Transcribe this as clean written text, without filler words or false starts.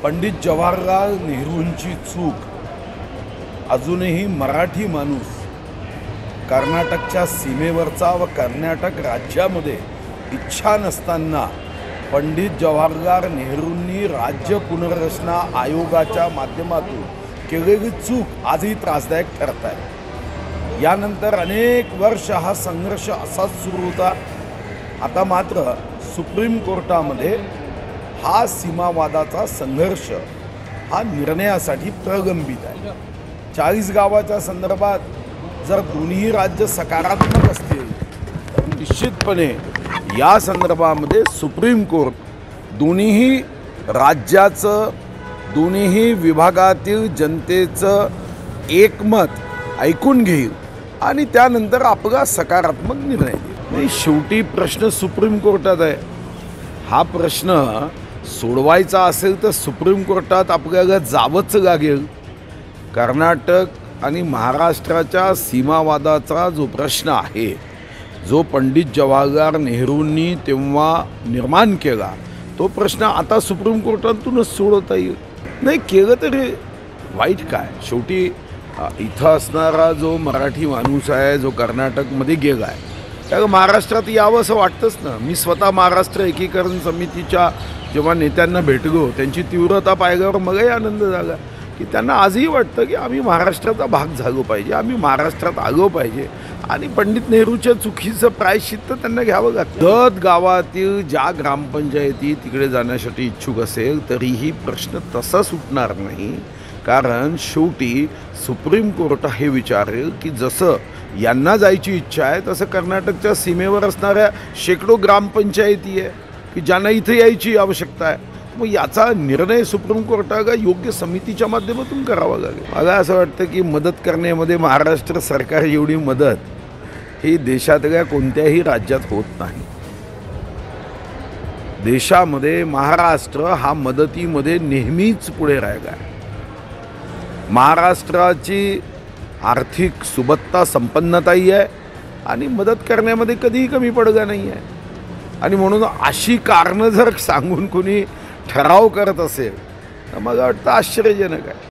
पंडित जवाहरलाल नेहरूंची चूक अजूनही मराठी माणूस कर्नाटकच्या सीमेवरचा व कर्नाटक राज्यामध्ये इच्छा नसताना पंडित जवाहरलाल नेहरूंनी राज्य पुनर्रचना आयोगाच्या माध्यमातून केलेली चूक आजही त्रासदायक ठरत आहे। यानंतर अनेक वर्ष हा संघर्ष असाच सुरू होता। आता मात्र सुप्रीम कोर्टामध्ये हा सीमावादाचा संघर्ष हा निर्णयासाठी प्रलंबित आहे। 40 गावाच्या संदर्भात जर दोन्ही राज्य सकारात्मक असतील तर निश्चितपणे या संदर्भामध्ये सुप्रीम कोर्ट दोन्ही राज्याचं दोन्ही विभागातील जनतेचं एकमत ऐकून घेईल आणि त्यानंतर आपला सकारात्मक निर्णय घेईल। शेवटी प्रश्न सुप्रीम कोर्टात आहे। हा प्रश्न सोडवायचा असेल तर सुप्रीम कोर्टात आपल्याला जावंच लागेल। कर्नाटक आणि महाराष्ट्राच्या सीमावादाचा जो प्रश्न आहे, जो पंडित जवाहरलाल नेहरूंनी तेव्हा निर्माण केला, तो प्रश्न आता सुप्रीम कोर्टातूनच सोडवता येईल। नाही केलं तरी वाईट काय? शेवटी इथं असणारा जो मराठी माणूस आहे, जो कर्नाटकमध्ये गेला आहे, त्याला महाराष्ट्रात यावं असं वाटतंच ना। मी स्वतः महाराष्ट्र एकीकरण समितीच्या जेव्हा नेत्यांना भेटलो, त्यांची तीव्रता पाहिल्यावर मलाही आनंद झाला की त्यांना आजही वाटतं की आम्ही महाराष्ट्राचा भाग झालो पाहिजे, आम्ही महाराष्ट्रात आलो पाहिजे आणि पंडित नेहरूच्या चुकीचं प्रायश्चित्त त्यांना घ्यावं लागतं। दत गावातील ज्या ग्रामपंचायती तिकडे जाण्यासाठी इच्छुक असेल तरीही प्रश्न तसा सुटणार नाही, कारण शेवटी सुप्रीम कोर्ट हे विचारेल की जसं यांना जायची इच्छा आहे तसं कर्नाटकच्या सीमेवर असणाऱ्या शेकडो ग्रामपंचायती आहे की ज्यांना इथे यायची आवश्यकता आहे। मग याचा निर्णय सुप्रीम कोर्टाला योग्य समितीच्या माध्यमातून करावा लागेल। मला असं वाटतं की मदत करण्यामध्ये महाराष्ट्र सरकार एवढी मदत ही देशातल्या कोणत्याही राज्यात होत नाही। देशामध्ये महाराष्ट्र हा मदतीमध्ये नेहमीच पुढे राहिला आहे। महाराष्ट्राची आर्थिक सुबत्ता संपन्नताही आहे आणि मदत करण्यामध्ये कधीही कमी पडला नाही आहे। आणि म्हणून अशी कारणं जर सांगून कोणी ठराव करत असेल तर मला वाटतं आश्चर्यजनक आहे।